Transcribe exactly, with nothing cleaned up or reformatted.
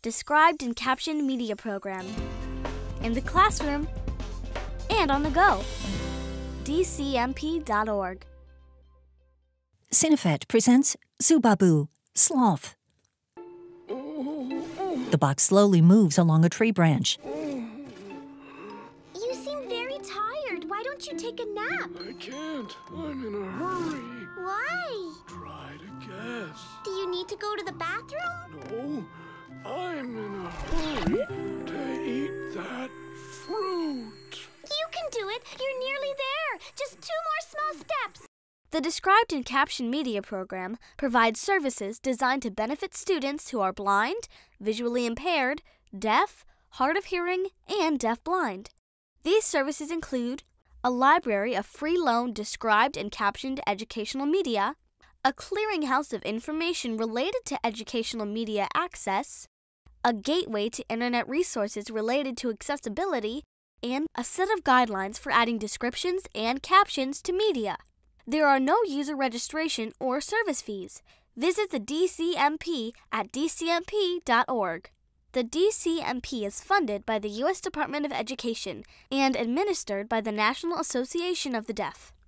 described and captioned media program. In the classroom and on the go. D C M P dot org. Cinefet presents Zoobabu, Sloth. The box slowly moves along a tree branch. You seem very tired. Why don't you take a nap? I can't. I'm in a hurry. Why? Try to guess. Do you need to go to the bathroom? No, I'm in a hurry to eat that fruit. You can do it. You're nearly there. Just two more small steps. The Described and Captioned Media program provides services designed to benefit students who are blind, visually impaired, deaf, hard of hearing, and deaf-blind. These services include a library of free-loan described and captioned educational media, a clearinghouse of information related to educational media access, a gateway to internet resources related to accessibility, and a set of guidelines for adding descriptions and captions to media. There are no user registration or service fees. Visit the D C M P at D C M P dot org. The D C M P is funded by the U S Department of Education and administered by the National Association of the Deaf.